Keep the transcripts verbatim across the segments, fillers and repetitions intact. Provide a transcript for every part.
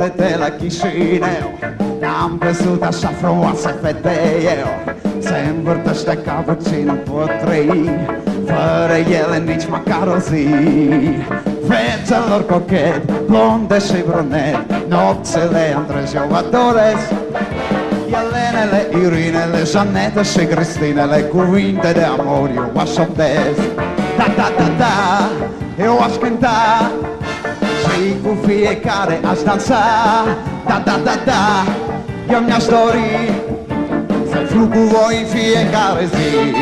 cochete de la Chișinău. N-am văzut așa frumoase fete eu. Se învârtește cappuccino, pot trăi fără ele nici măcar o zi. Fețelor cochet, blonde și brunet, nopțile întregi eu vă doresc. Elenele, Irinele, Janete și Cristinele, cuvinte de amor eu aș șoptesc. Da, da, da, da, eu aș cânta și cu fiecare aș dansa. Da, da, da, da, eu mi-aș dori să fiu cu voi în fiecare zi.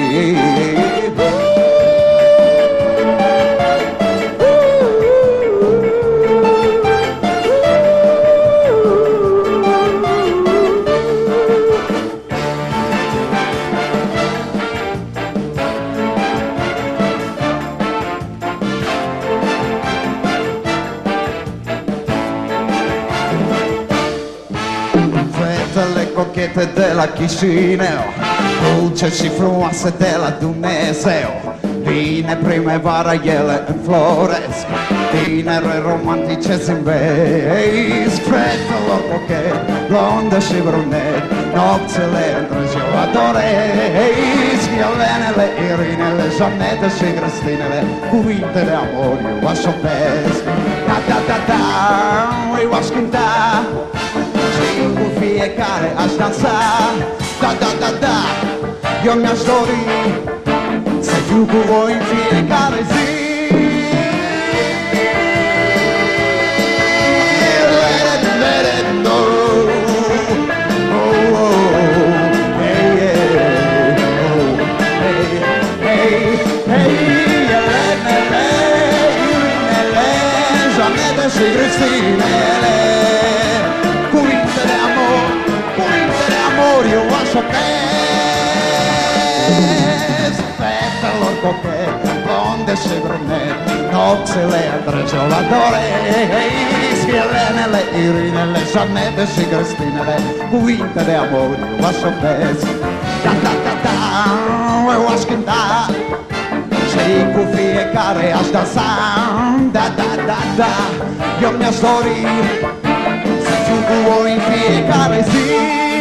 Fetele cochete de la Chișinău, dulce și frumoase de la Dumnezeu. Vine primăvara, ele înfloresc, tinere romantice zâmbesc. Fetelor cochet, blonde și brunet, nopțile întregi eu adoresc. Elenele, Irinele, Janete și Cristinele, cuvinte de amor eu aș șoptesc. Da, da, da, da, eu aș cânta și cu fiecare aș dansa. Da, da, da, da, eu mi-aș dori să fiu cu voi în fiecare zi. Let it, let it go. Oh, oh, hey, yeah. Oh, hey, hey, hey. Elenele, Irinele, Janete și Cristinele, cuvinte de amor, cuvinte de amor eu aș șoptesc. Fetelor cochet, blonde și brunet, nopțile întregi eu adoresc. Elenele, Irinele, Janete și Cristinele, cuvinte de amor eu aș șoptesc. Da, da, da, da, eu aș cânta și cu fiecare aș dansa. Da, da, da, da, eu mi-aș dori să fiu cu voi în fiecare zi.